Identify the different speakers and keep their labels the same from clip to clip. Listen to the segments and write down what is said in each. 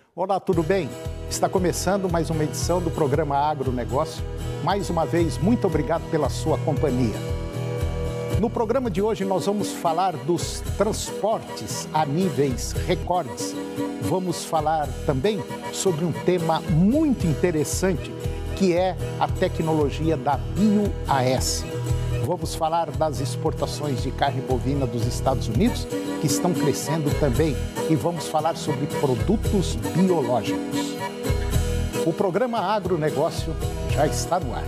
Speaker 1: Olá, tudo bem? Está começando mais uma edição do programa Agronegócio. Mais uma vez, muito obrigado pela sua companhia. No programa de hoje, nós vamos falar dos transportes a níveis recordes. Vamos falar também sobre um tema muito interessante, que é a tecnologia da BioAS. Vamos falar das exportações de carne bovina dos Estados Unidos, que estão crescendo também, e vamos falar sobre produtos biológicos. O programa Agronegócio já está no ar.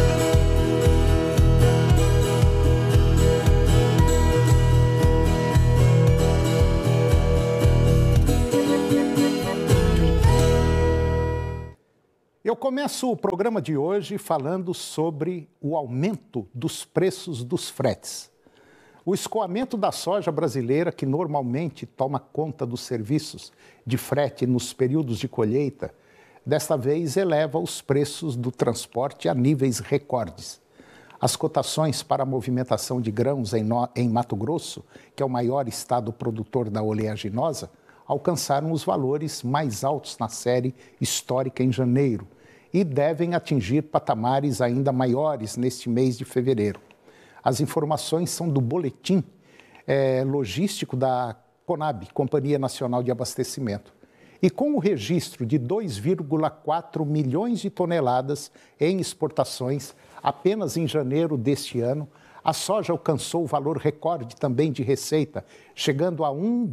Speaker 1: Eu começo o programa de hoje falando sobre o aumento dos preços dos fretes. O escoamento da soja brasileira, que normalmente toma conta dos serviços de frete nos períodos de colheita, desta vez eleva os preços do transporte a níveis recordes. As cotações para a movimentação de grãos em Mato Grosso, que é o maior estado produtor da oleaginosa, alcançaram os valores mais altos na série histórica em janeiro e devem atingir patamares ainda maiores neste mês de fevereiro. As informações são do boletim logístico da CONAB, Companhia Nacional de Abastecimento. E com o registro de 2,4 milhões de toneladas em exportações apenas em janeiro deste ano, a soja alcançou o valor recorde também de receita, chegando a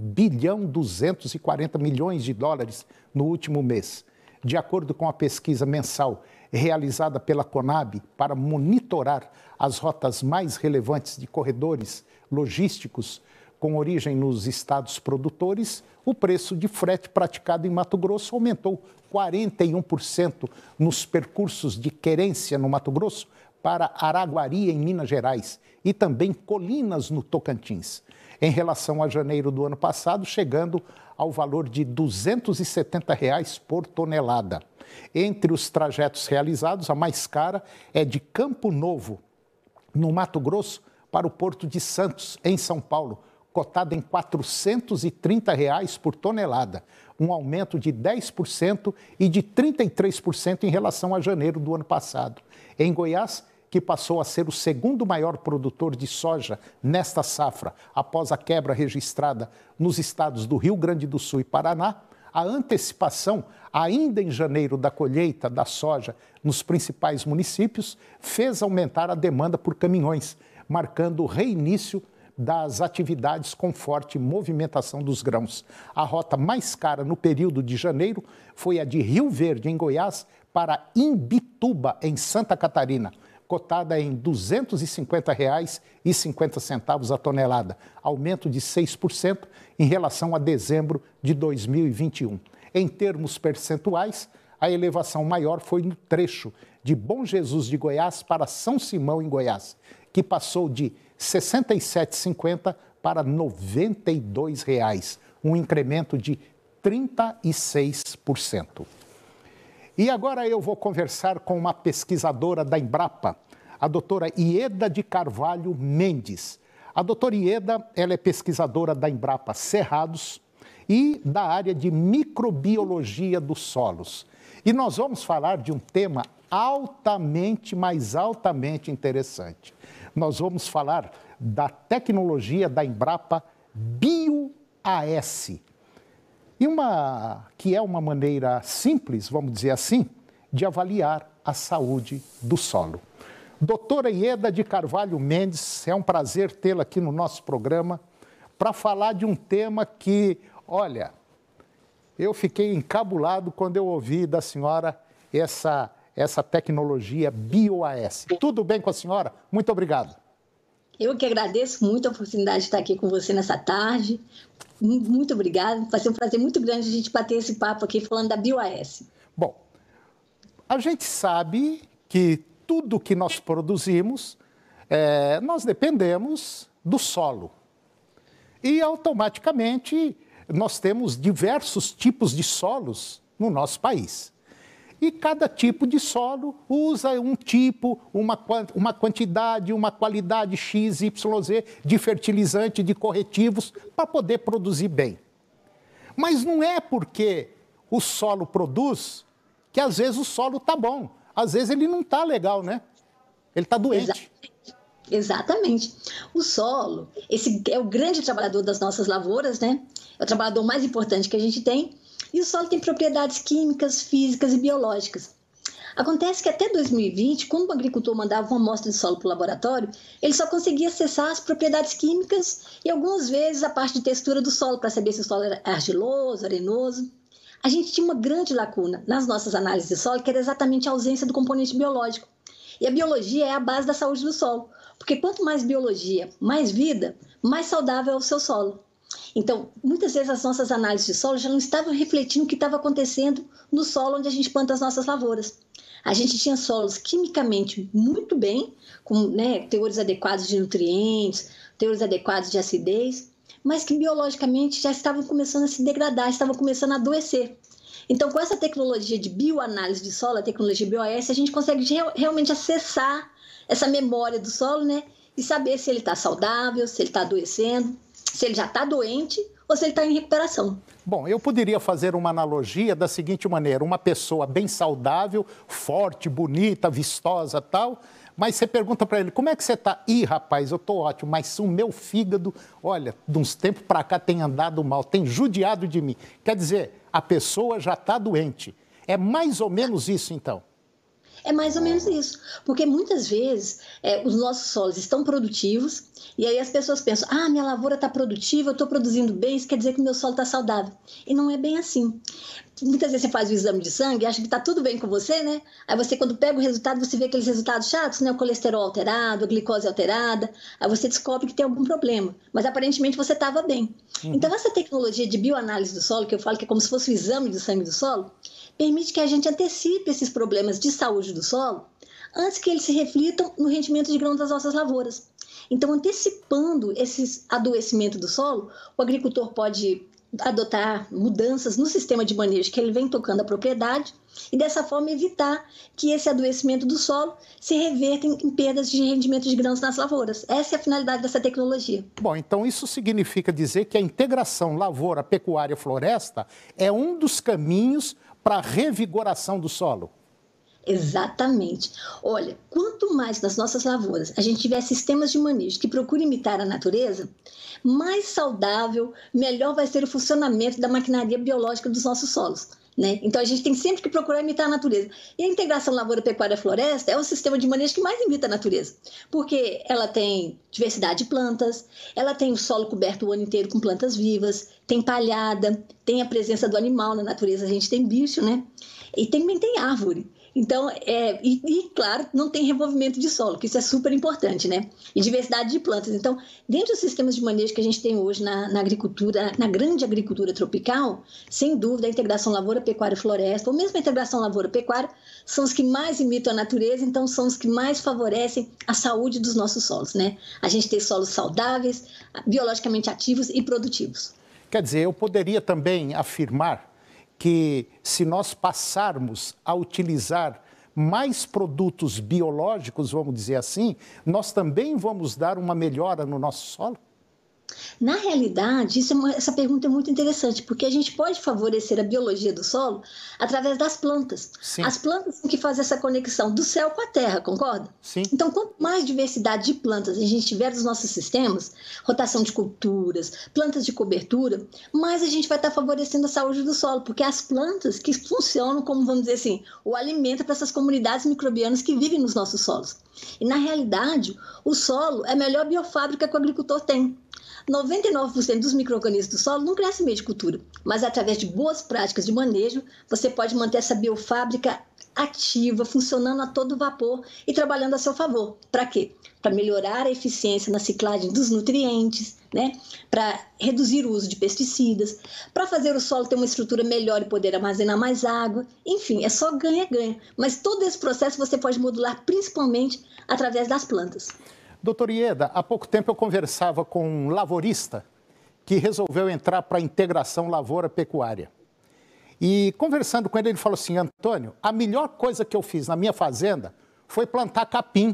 Speaker 1: 1,240 bilhão de dólares no último mês. De acordo com a pesquisa mensal realizada pela CONAB para monitorar as rotas mais relevantes de corredores logísticos com origem nos estados produtores, o preço de frete praticado em Mato Grosso aumentou 41% nos percursos de querência no Mato Grosso para Araguari, em Minas Gerais, e também Colinas, no Tocantins, em relação a janeiro do ano passado, chegando ao valor de R$ 270 por tonelada. Entre os trajetos realizados, a mais cara é de Campo Novo, no Mato Grosso, para o Porto de Santos, em São Paulo, cotada em R$ 430 por tonelada, um aumento de 10% e de 33% em relação a janeiro do ano passado. Em Goiás, que passou a ser o segundo maior produtor de soja nesta safra, após a quebra registrada nos estados do Rio Grande do Sul e Paraná, a antecipação, ainda em janeiro, da colheita da soja nos principais municípios, fez aumentar a demanda por caminhões, marcando o reinício das atividades com forte movimentação dos grãos. A rota mais cara no período de janeiro foi a de Rio Verde, em Goiás, para Imbituba, em Santa Catarina, cotada em R$ 250,50 a tonelada, aumento de 6% em relação a dezembro de 2021. Em termos percentuais, a elevação maior foi no trecho de Bom Jesus de Goiás para São Simão, em Goiás, que passou de R$ 67,50 para R$ 92, um incremento de 36%. E agora eu vou conversar com uma pesquisadora da Embrapa, a doutora Ieda de Carvalho Mendes. A doutora Ieda, ela é pesquisadora da Embrapa Cerrados e da área de microbiologia dos solos. E nós vamos falar de um tema altamente, mas altamente interessante. Nós vamos falar da tecnologia da Embrapa BioAS, que é uma maneira simples, vamos dizer assim, de avaliar a saúde do solo. Doutora Ieda de Carvalho Mendes, é um prazer tê-la aqui no nosso programa para falar de um tema que, olha, eu fiquei encabulado quando eu ouvi da senhora essa tecnologia BioAS. Tudo bem com a senhora? Muito obrigado.
Speaker 2: Eu que agradeço muito a oportunidade de estar aqui com você nessa tarde. Muito obrigada. Vai ser um prazer muito grande a gente bater esse papo aqui falando da BioAS.
Speaker 1: Bom, a gente sabe que tudo que nós produzimos, nós dependemos do solo. E automaticamente nós temos diversos tipos de solos no nosso país. E cada tipo de solo usa um tipo, uma quantidade, uma qualidade X, Y, Z de fertilizante, de corretivos, para poder produzir bem. Mas não é porque o solo produz, que às vezes o solo está bom, às vezes ele não está legal, né? Ele está doente.
Speaker 2: Exatamente. O solo, esse é o grande trabalhador das nossas lavouras, né? É o trabalhador mais importante que a gente tem. E o solo tem propriedades químicas, físicas e biológicas. Acontece que até 2020, quando o agricultor mandava uma amostra de solo para o laboratório, ele só conseguia acessar as propriedades químicas e algumas vezes a parte de textura do solo, para saber se o solo era argiloso, arenoso. A gente tinha uma grande lacuna nas nossas análises de solo, que era exatamente a ausência do componente biológico. E a biologia é a base da saúde do solo, porque quanto mais biologia, mais vida, mais saudável é o seu solo. Então, muitas vezes as nossas análises de solo já não estavam refletindo o que estava acontecendo no solo onde a gente planta as nossas lavouras. A gente tinha solos quimicamente muito bem, com, né, teores adequados de nutrientes, teores adequados de acidez, mas que biologicamente já estavam começando a se degradar, estavam começando a adoecer. Então, com essa tecnologia de bioanálise de solo, a tecnologia BioAS, a gente consegue realmente acessar essa memória do solo, né, e saber se ele está saudável, se ele está adoecendo, se ele já está doente ou se ele está em recuperação.
Speaker 1: Bom, eu poderia fazer uma analogia da seguinte maneira: uma pessoa bem saudável, forte, bonita, vistosa, tal, mas você pergunta para ele, como é que você está? Ih, rapaz, eu estou ótimo, mas o meu fígado, olha, de uns tempos para cá tem andado mal, tem judiado de mim. Quer dizer, a pessoa já está doente. É mais ou menos isso, então?
Speaker 2: É mais ou menos isso, porque muitas vezes os nossos solos estão produtivos e aí as pessoas pensam, minha lavoura está produtiva, eu estou produzindo bem, isso quer dizer que o meu solo está saudável. E não é bem assim. Muitas vezes você faz o exame de sangue e acha que está tudo bem com você, né? Aí você, quando pega o resultado, você vê aqueles resultados chatos, né? O colesterol alterado, a glicose alterada, aí você descobre que tem algum problema, mas aparentemente você estava bem. Então essa tecnologia de bioanálise do solo, que eu falo que é como se fosse o exame de sangue do solo, permite que a gente antecipe esses problemas de saúde do solo antes que eles se reflitam no rendimento de grãos das nossas lavouras. Então, antecipando esse adoecimento do solo, o agricultor pode adotar mudanças no sistema de manejo que ele vem tocando a propriedade e, dessa forma, evitar que esse adoecimento do solo se reverta em perdas de rendimento de grãos nas lavouras. Essa é a finalidade dessa tecnologia.
Speaker 1: Bom, então isso significa dizer que a integração lavoura, pecuária, floresta é um dos caminhos para a revigoração do solo.
Speaker 2: Exatamente. Olha, quanto mais nas nossas lavouras a gente tiver sistemas de manejo que procurem imitar a natureza, mais saudável, melhor vai ser o funcionamento da maquinaria biológica dos nossos solos, né? Então a gente tem sempre que procurar imitar a natureza. E a integração lavoura-pecuária-floresta é o sistema de manejo que mais imita a natureza, porque ela tem diversidade de plantas, ela tem o solo coberto o ano inteiro com plantas vivas, tem palhada, tem a presença do animal na natureza, a gente tem bicho, né? E também tem árvore. Então, claro, não tem revolvimento de solo, que isso é super importante, né? E diversidade de plantas. Então, dentro dos sistemas de manejo que a gente tem hoje na agricultura, na grande agricultura tropical, sem dúvida, a integração lavoura-pecuária-floresta, ou mesmo a integração lavoura-pecuária, são os que mais imitam a natureza, então são os que mais favorecem a saúde dos nossos solos, né? A gente tem solos saudáveis, biologicamente ativos e produtivos.
Speaker 1: Quer dizer, eu poderia também afirmar que se nós passarmos a utilizar mais produtos biológicos, vamos dizer assim, nós também vamos dar uma melhora no nosso solo?
Speaker 2: Na realidade, essa pergunta é muito interessante, porque a gente pode favorecer a biologia do solo através das plantas.
Speaker 1: Sim.
Speaker 2: As plantas são que fazem essa conexão do céu com a terra, concorda?
Speaker 1: Sim.
Speaker 2: Então, quanto mais diversidade de plantas a gente tiver nos nossos sistemas, rotação de culturas, plantas de cobertura, mais a gente vai estar favorecendo a saúde do solo, porque as plantas que funcionam como, vamos dizer assim, o alimento para essas comunidades microbianas que vivem nos nossos solos. E, na realidade, o solo é a melhor biofábrica que o agricultor tem. 99% dos micro-organismos do solo não crescem em meio de cultura, mas através de boas práticas de manejo, você pode manter essa biofábrica ativa, funcionando a todo vapor e trabalhando a seu favor. Para quê? Para melhorar a eficiência na ciclagem dos nutrientes, né? Para reduzir o uso de pesticidas, para fazer o solo ter uma estrutura melhor e poder armazenar mais água. Enfim, é só ganha-ganha. Mas todo esse processo você pode modular principalmente através das plantas.
Speaker 1: Doutor Ieda, há pouco tempo eu conversava com um lavorista que resolveu entrar para a integração lavoura-pecuária. E conversando com ele, ele falou assim: Antônio, a melhor coisa que eu fiz na minha fazenda foi plantar capim.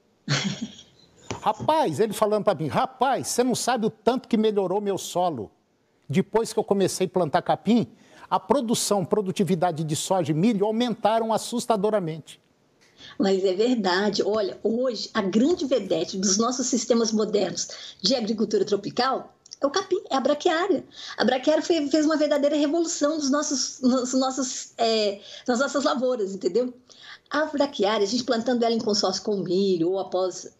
Speaker 1: Rapaz, ele falando para mim, rapaz, você não sabe o tanto que melhorou meu solo. Depois que eu comecei a plantar capim, a produtividade de soja e milho aumentaram assustadoramente.
Speaker 2: Mas é verdade. Olha, hoje a grande vedete dos nossos sistemas modernos de agricultura tropical é o capim, é a braquiária. A braquiária fez uma verdadeira revolução nas nossas lavouras, entendeu? A braquiária, a gente plantando ela em consórcio com o milho ou após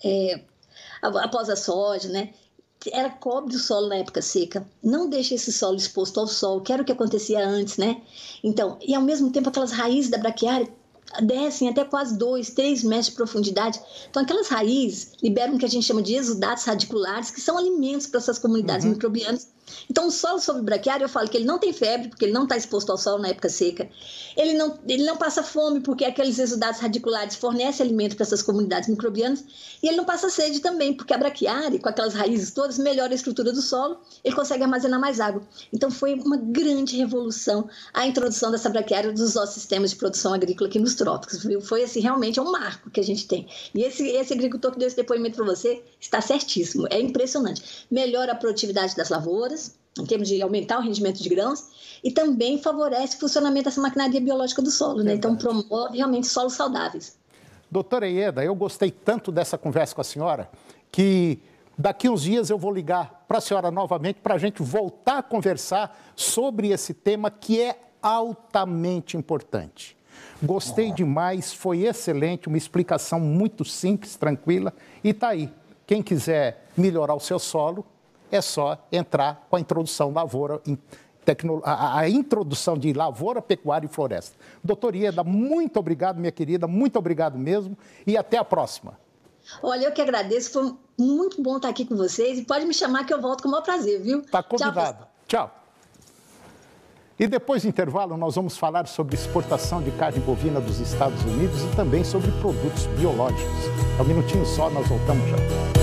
Speaker 2: a soja, né? Ela cobre o solo na época seca, não deixa esse solo exposto ao sol, que era o que acontecia antes, né? Então, e ao mesmo tempo aquelas raízes da braquiária descem até quase 2, 3 metros de profundidade. Então, aquelas raízes liberam o que a gente chama de exudatos radiculares, que são alimentos para essas comunidades microbianas. Então, o solo sobre braquiária, eu falo que ele não tem febre, porque ele não está exposto ao sol na época seca. Ele não passa fome, porque aqueles exudatos radiculares fornecem alimento para essas comunidades microbianas. E ele não passa sede também, porque a braquiária, com aquelas raízes todas, melhora a estrutura do solo, ele consegue armazenar mais água. Então, foi uma grande revolução a introdução dessa braquiária dos nossos sistemas de produção agrícola aqui nos trópicos. Foi, assim, realmente um marco que a gente tem. E esse agricultor que deu esse depoimento para você está certíssimo. É impressionante. Melhora a produtividade das lavouras, em termos de aumentar o rendimento de grãos, e também favorece o funcionamento dessa maquinaria biológica do solo, né? Então, promove realmente solos saudáveis.
Speaker 1: Doutora Ieda, eu gostei tanto dessa conversa com a senhora que daqui uns dias eu vou ligar para a senhora novamente para a gente voltar a conversar sobre esse tema que é altamente importante. Gostei demais, foi excelente, uma explicação muito simples, tranquila, e está aí. Quem quiser melhorar o seu solo, é só entrar com a introdução lavoura, a introdução de lavoura, pecuária e floresta. Doutora Ieda, muito obrigado, minha querida, muito obrigado mesmo e até a próxima.
Speaker 2: Olha, eu que agradeço, foi muito bom estar aqui com vocês e pode me chamar que eu volto com o maior prazer, viu?
Speaker 1: Está convidado. Tchau. E depois do intervalo nós vamos falar sobre exportação de carne bovina dos Estados Unidos e também sobre produtos biológicos. É um minutinho só, nós voltamos já.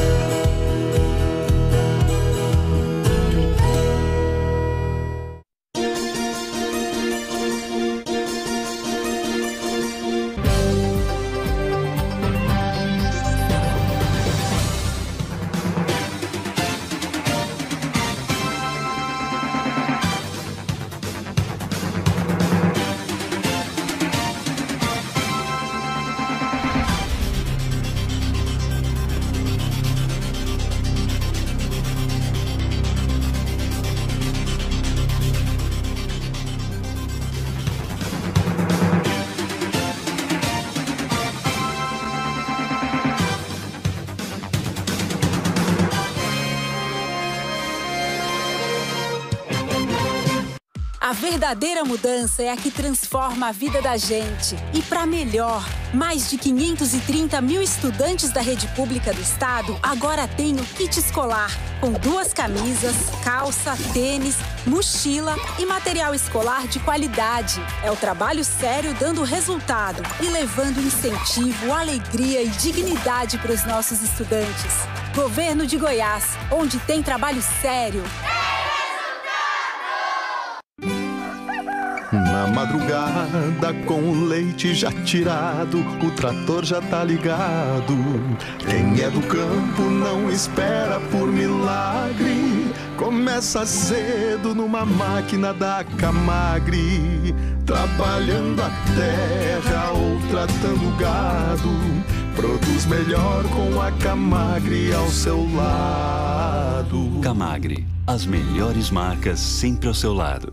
Speaker 3: A verdadeira mudança é a que transforma a vida da gente. E para melhor, mais de 530 mil estudantes da rede pública do estado agora têm o kit escolar, com 2 camisas, calça, tênis, mochila e material escolar de qualidade. É o trabalho sério dando resultado e levando incentivo, alegria e dignidade para os nossos estudantes. Governo de Goiás, onde tem trabalho sério.
Speaker 4: Na madrugada, com o leite já tirado, o trator já tá ligado. Quem é do campo não espera por milagre. Começa cedo numa máquina da Camagre, trabalhando a terra ou tratando o gado. Produz melhor com a Camagre ao seu lado.
Speaker 5: Camagre, as melhores marcas sempre ao seu lado.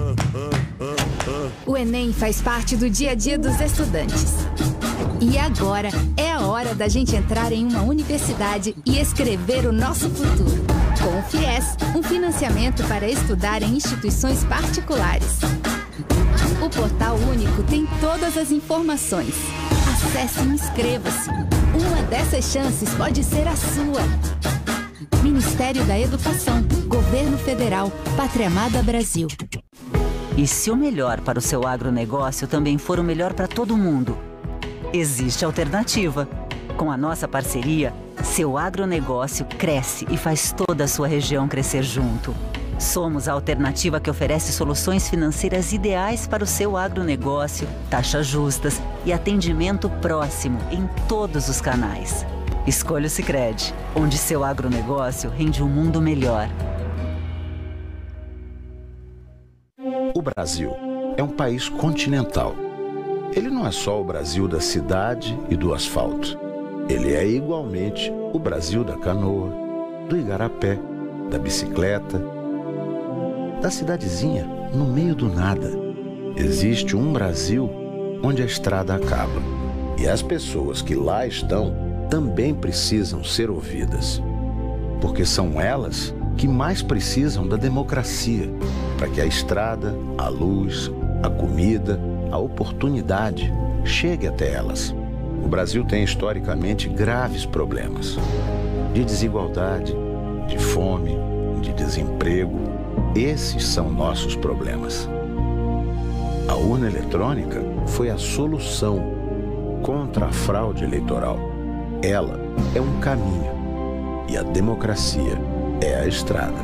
Speaker 6: O Enem faz parte do dia a dia dos estudantes. E agora é a hora da gente entrar em uma universidade e escrever o nosso futuro. Com o FIES, um financiamento para estudar em instituições particulares. O Portal Único tem todas as informações. Acesse e inscreva-se. Uma dessas chances pode ser a sua. Ministério da Educação, Governo Federal, Pátria Amada Brasil.
Speaker 7: E se o melhor para o seu agronegócio também for o melhor para todo mundo? Existe alternativa. Com a nossa parceria, seu agronegócio cresce e faz toda a sua região crescer junto. Somos a alternativa que oferece soluções financeiras ideais para o seu agronegócio, taxas justas e atendimento próximo em todos os canais. Escolha o Sicredi, onde seu agronegócio rende um mundo melhor.
Speaker 8: O Brasil é um país continental. Ele não é só o Brasil da cidade e do asfalto. Ele é igualmente o Brasil da canoa, do igarapé, da bicicleta, da cidadezinha no meio do nada. Existe um Brasil onde a estrada acaba. E as pessoas que lá estão também precisam ser ouvidas. Porque são elas que mais precisam da democracia, para que a estrada, a luz, a comida, a oportunidade chegue até elas. O Brasil tem historicamente graves problemas de desigualdade, de fome, de desemprego. Esses são nossos problemas. A urna eletrônica foi a solução contra a fraude eleitoral. Ela é um caminho e a democracia é a estrada.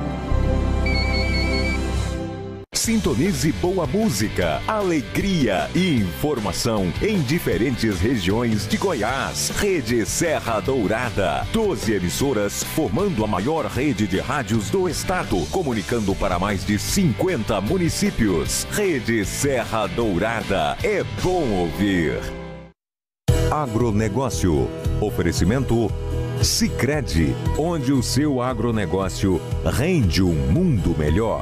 Speaker 9: Sintonize boa música, alegria e informação em diferentes regiões de Goiás. Rede Serra Dourada. 12 emissoras formando a maior rede de rádios do estado, comunicando para mais de 50 municípios. Rede Serra Dourada. É bom ouvir. Agronegócio. Oferecimento Sicredi, onde o seu agronegócio rende um mundo melhor.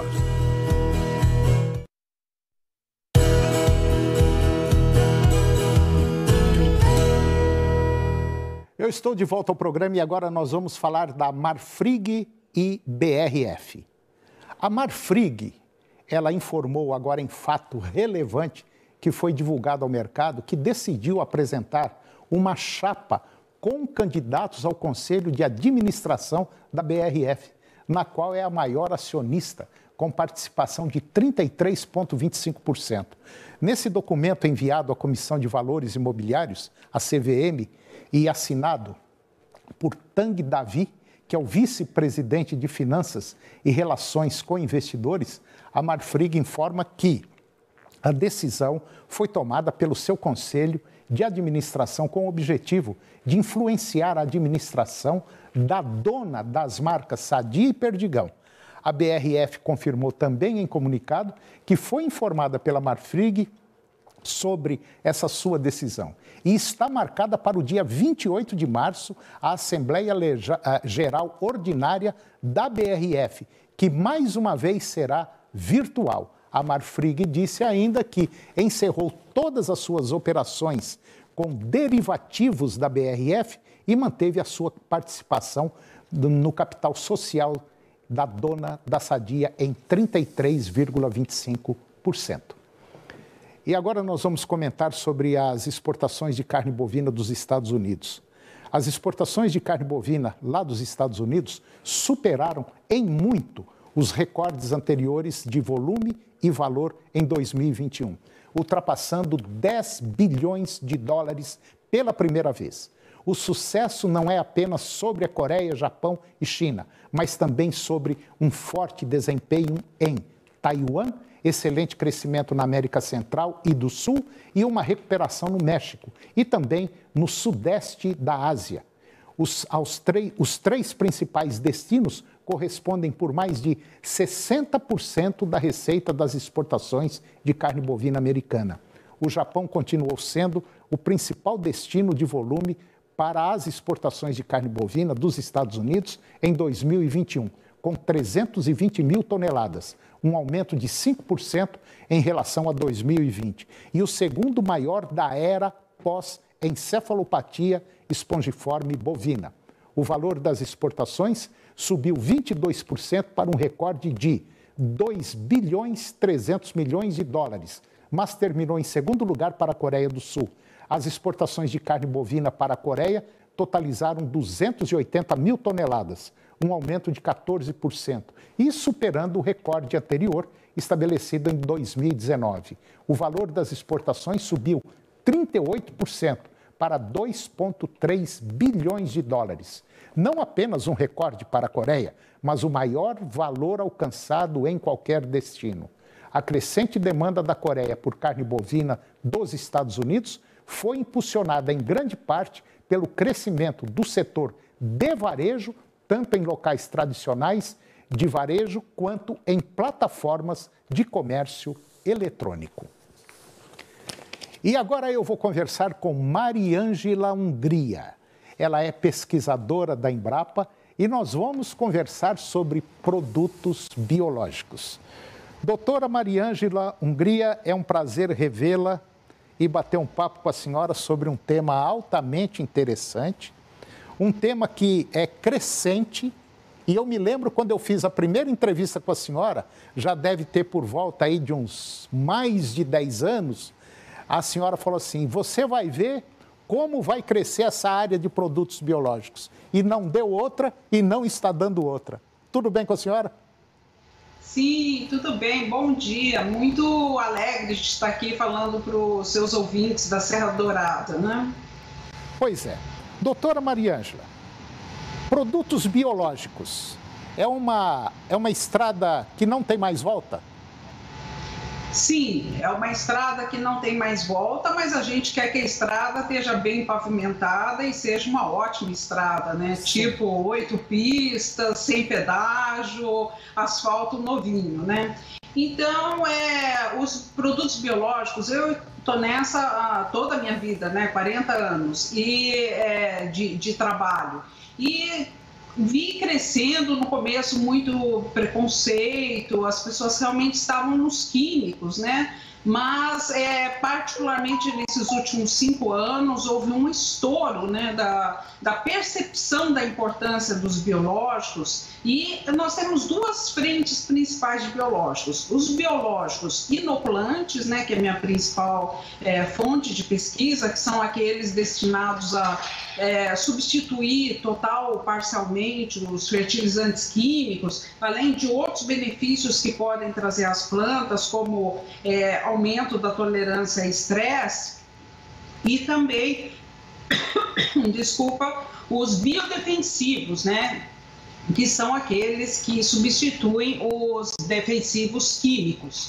Speaker 1: Eu estou de volta ao programa e agora nós vamos falar da Marfrig e BRF. A Marfrig, ela informou agora em fato relevante que foi divulgado ao mercado que decidiu apresentar uma chapa com candidatos ao Conselho de Administração da BRF, na qual é a maior acionista, com participação de 33,25%. Nesse documento enviado à Comissão de Valores Imobiliários, a CVM, e assinado por Tang Davi, que é o vice-presidente de Finanças e Relações com Investidores, a Marfrig informa que a decisão foi tomada pelo seu Conselho de Administração com o objetivo de influenciar a administração da dona das marcas Sadia e Perdigão. A BRF confirmou também em comunicado que foi informada pela Marfrig sobre essa sua decisão. E está marcada para o dia 28 de março a Assembleia Geral Ordinária da BRF, que mais uma vez será virtual. A Marfrig disse ainda que encerrou todas as suas operações com derivativos da BRF e manteve a sua participação no capital social da dona da Sadia em 33,25%. E agora nós vamos comentar sobre as exportações de carne bovina dos Estados Unidos. As exportações de carne bovina lá dos Estados Unidos superaram em muito os recordes anteriores de volume e valor em 2021, ultrapassando 10 bilhões de dólares pela primeira vez. O sucesso não é apenas sobre a Coreia, Japão e China, mas também sobre um forte desempenho em Taiwan, excelente crescimento na América Central e do Sul e uma recuperação no México e também no sudeste da Ásia. Os três principais destinos correspondem por mais de 60% da receita das exportações de carne bovina americana. O Japão continuou sendo o principal destino de volume para as exportações de carne bovina dos Estados Unidos em 2021, com 320 mil toneladas, um aumento de 5% em relação a 2020, e o segundo maior da era pós-encefalopatia espongiforme bovina. O valor das exportações subiu 22% para um recorde de 2 bilhões 300 milhões de dólares, mas terminou em segundo lugar para a Coreia do Sul. As exportações de carne bovina para a Coreia totalizaram 280 mil toneladas, um aumento de 14%, e superando o recorde anterior estabelecido em 2019. O valor das exportações subiu 38% para 2,3 bilhões de dólares. Não apenas um recorde para a Coreia, mas o maior valor alcançado em qualquer destino. A crescente demanda da Coreia por carne bovina dos Estados Unidos foi impulsionada em grande parte pelo crescimento do setor de varejo, tanto em locais tradicionais de varejo quanto em plataformas de comércio eletrônico. E agora eu vou conversar com Mariângela Hungria. Ela é pesquisadora da Embrapa e nós vamos conversar sobre produtos biológicos. Doutora Mariângela Hungria, é um prazer revê-la e bater um papo com a senhora sobre um tema altamente interessante, um tema que é crescente. E eu me lembro quando eu fiz a primeira entrevista com a senhora, já deve ter por volta aí de uns mais de 10 anos, a senhora falou assim, você vai ver como vai crescer essa área de produtos biológicos. E não deu outra e não está dando outra. Tudo bem com a senhora?
Speaker 10: Sim, tudo bem. Bom dia. Muito alegre de estar aqui falando para os seus ouvintes da Serra Dourada, né?
Speaker 1: Pois é. Doutora Mariângela, produtos biológicos é uma estrada que não tem mais volta?
Speaker 10: Sim, é uma estrada que não tem mais volta, mas a gente quer que a estrada esteja bem pavimentada e seja uma ótima estrada, né? Sim. Tipo 8 pistas, sem pedágio, asfalto novinho, né? Então, os produtos biológicos, eu estou nessa toda a minha vida, né? 40 anos de trabalho. E vi crescendo no começo muito preconceito, as pessoas realmente estavam nos químicos, né? Mas, particularmente nesses últimos 5 anos, houve um estouro, né, da percepção da importância dos biológicos, e nós temos 2 frentes principais de biológicos. Os biológicos inoculantes, né, que é a minha principal fonte de pesquisa, que são aqueles destinados a substituir total ou parcialmente os fertilizantes químicos, além de outros benefícios que podem trazer às plantas, como aumento da tolerância a estresse, e também, os biodefensivos, né, que são aqueles que substituem os defensivos químicos.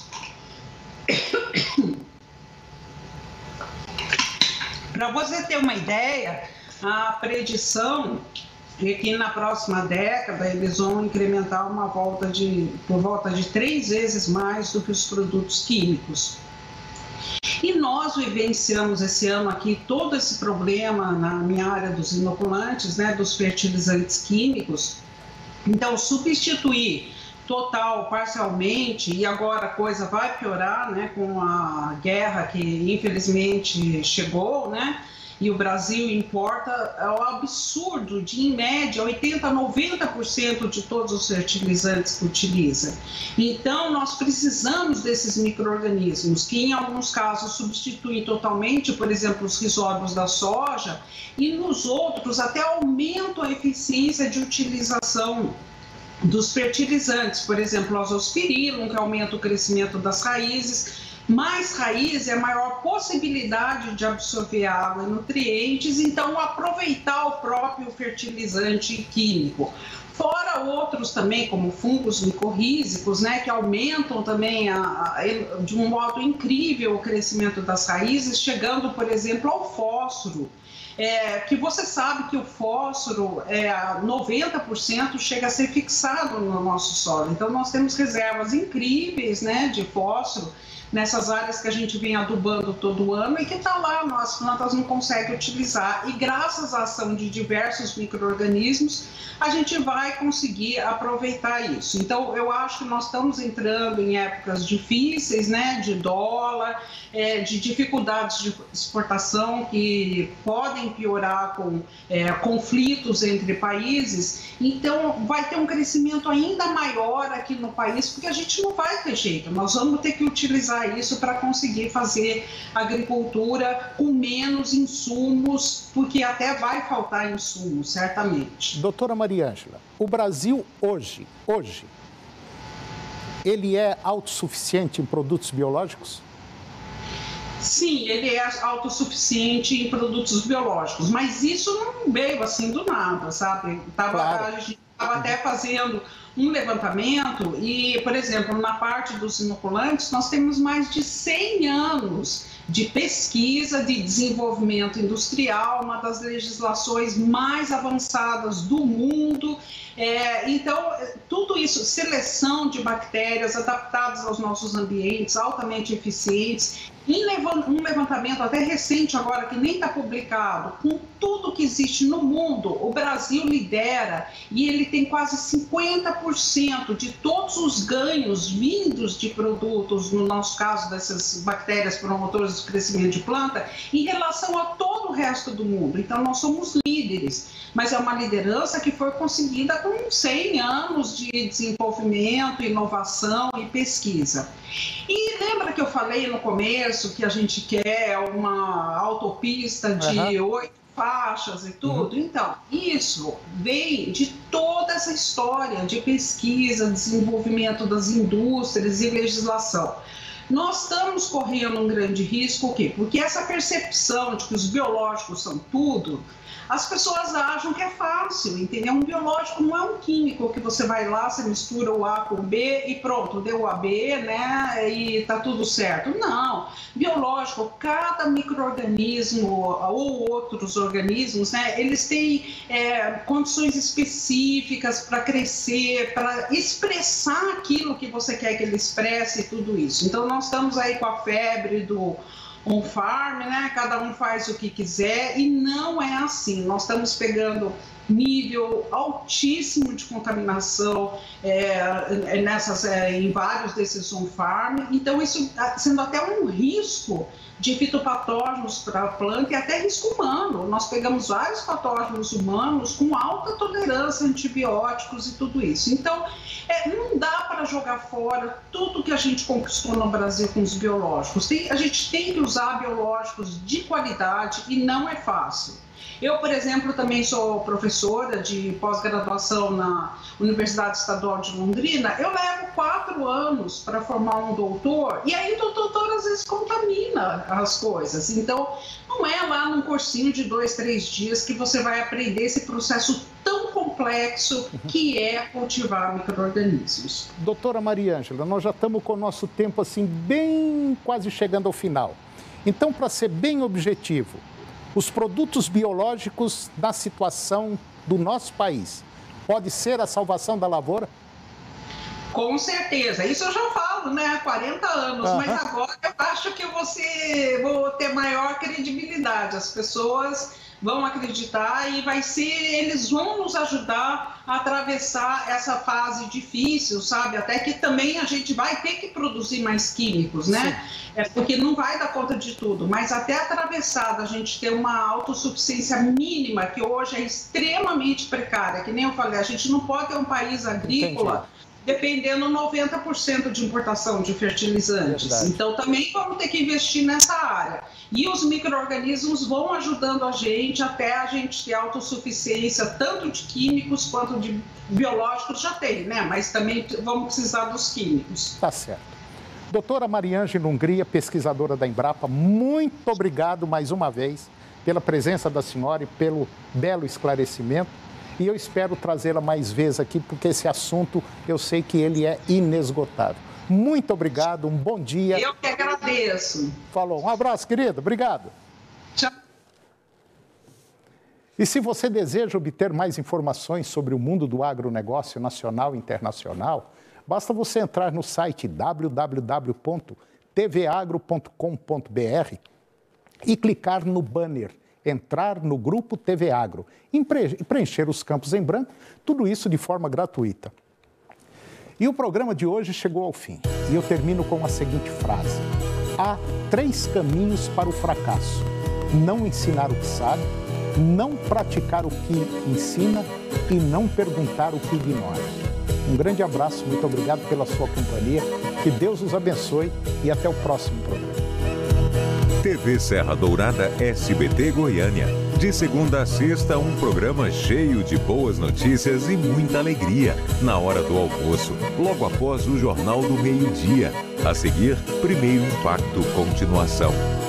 Speaker 10: Para você ter uma ideia, a predição é que na próxima década eles vão incrementar por volta de 3 vezes mais do que os produtos químicos. E nós vivenciamos esse ano aqui todo esse problema na minha área dos inoculantes, né, dos fertilizantes químicos. Então, substituir total, parcialmente, e agora a coisa vai piorar, né, com a guerra que infelizmente chegou, né? E o Brasil importa o absurdo de, em média, 80% a 90% de todos os fertilizantes que utiliza. Então, nós precisamos desses micro-organismos, que em alguns casos substituem totalmente, por exemplo, os rizóbios da soja, e nos outros até aumentam a eficiência de utilização dos fertilizantes, por exemplo, o azospirillum, que aumenta o crescimento das raízes. Mais raiz é a maior possibilidade de absorver água e nutrientes, então aproveitar o próprio fertilizante químico. Fora outros também, como fungos micorrízicos, né, que aumentam também de um modo incrível o crescimento das raízes, chegando, por exemplo, ao fósforo. Que você sabe que o fósforo, 90% chega a ser fixado no nosso solo. Então, nós temos reservas incríveis, né, de fósforo nessas áreas que a gente vem adubando todo ano e que está lá, as plantas não conseguem utilizar. E graças à ação de diversos micro-organismos, a gente vai conseguir aproveitar isso. Então, eu acho que nós estamos entrando em épocas difíceis, né, de dólar, de dificuldades de exportação que podem piorar com conflitos entre países. Então, vai ter um crescimento ainda maior aqui no país, porque a gente não vai ter jeito. Nós vamos ter que utilizar isso para conseguir fazer agricultura com menos insumos, porque até vai faltar insumos, certamente.
Speaker 1: Doutora Mariângela, o Brasil hoje, ele é autossuficiente em produtos biológicos?
Speaker 10: Sim, ele é autossuficiente em produtos biológicos, mas isso não veio assim do nada, sabe? A gente estava até fazendo um levantamento e, por exemplo, na parte dos inoculantes, nós temos mais de 100 anos de pesquisa, de desenvolvimento industrial, uma das legislações mais avançadas do mundo. Então, tudo isso, seleção de bactérias adaptadas aos nossos ambientes, altamente eficientes, um levantamento até recente agora, que nem está publicado, com tudo que existe no mundo, o Brasil lidera e ele tem quase 50% de todos os ganhos vindos de produtos, no nosso caso dessas bactérias promotoras do crescimento de planta, em relação a todo o resto do mundo. Então, nós somos líderes, mas é uma liderança que foi conseguida com 100 anos de desenvolvimento, inovação e pesquisa. E lembra que eu falei no começo que a gente quer uma autopista de 8 faixas e tudo? Então, isso vem de toda essa história de pesquisa, desenvolvimento das indústrias e legislação. Nós estamos correndo um grande risco, o quê? Porque essa percepção de que os biológicos são tudo, as pessoas acham que é fácil, entendeu? Um biológico não é um químico que você vai lá, você mistura o A com o B e pronto, deu o AB, né? E tá tudo certo. Não. Biológico, cada micro-organismo ou outros organismos, né? Eles têm condições específicas para crescer, para expressar aquilo que você quer que ele expresse e tudo isso. Então, nós estamos aí com a febre do on-farm, né? Cada um faz o que quiser e não é assim. Nós estamos pegando nível altíssimo de contaminação em vários desses on-farm. Então, isso está sendo até um risco de fitopatógenos para a planta e até risco humano. Nós pegamos vários patógenos humanos com alta tolerância a antibióticos e tudo isso. Então, não dá para jogar fora tudo que a gente conquistou no Brasil com os biológicos. A gente tem que usar biológicos de qualidade e não é fácil. Eu, por exemplo, também sou professora de pós-graduação na Universidade Estadual de Londrina. Eu levo 4 anos para formar um doutor e aí o doutor às vezes contamina as coisas. Então, não é lá num cursinho de 2, 3 dias que você vai aprender esse processo tão complexo que é cultivar micro-organismos.
Speaker 1: Doutora Maria Ângela, nós já estamos com o nosso tempo assim bem quase chegando ao final. Então, para ser bem objetivo, os produtos biológicos na situação do nosso país, pode ser a salvação da lavoura?
Speaker 10: Com certeza, isso eu já falo, né, há 40 anos, mas agora eu acho que vou ter maior credibilidade, as pessoas vão acreditar e eles vão nos ajudar a atravessar essa fase difícil, sabe? Até que também a gente vai ter que produzir mais químicos, né? Porque não vai dar conta de tudo, mas até atravessar, a gente ter uma autossuficiência mínima, que hoje é extremamente precária, que nem eu falei, a gente não pode ter um país agrícola dependendo 90% de importação de fertilizantes. Verdade. Então, também vamos ter que investir nessa área. E os micro-organismos vão ajudando a gente até a gente ter autossuficiência, tanto de químicos quanto de biológicos, já tem, né? Mas também vamos precisar dos químicos.
Speaker 1: Tá certo. Doutora Maria Ângela Hungria, pesquisadora da Embrapa, muito obrigado mais uma vez pela presença da senhora e pelo belo esclarecimento. E eu espero trazê-la mais vezes aqui, porque esse assunto, eu sei que ele é inesgotável. Muito obrigado, um bom dia.
Speaker 10: Eu que agradeço.
Speaker 1: Falou, um abraço, querida, obrigado.
Speaker 10: Tchau.
Speaker 1: E se você deseja obter mais informações sobre o mundo do agronegócio nacional e internacional, basta você entrar no site www.tvagro.com.br e clicar no banner entrar no Grupo TV Agro e preencher os campos em branco, tudo isso de forma gratuita. E o programa de hoje chegou ao fim. E eu termino com a seguinte frase: há 3 caminhos para o fracasso: não ensinar o que sabe, não praticar o que ensina e não perguntar o que ignora. Um grande abraço, muito obrigado pela sua companhia, que Deus os abençoe e até o próximo programa.
Speaker 9: TV Serra Dourada SBT Goiânia. De segunda a sexta, um programa cheio de boas notícias e muita alegria. Na hora do almoço, logo após o Jornal do Meio-Dia. A seguir, Primeiro Impacto Continuação.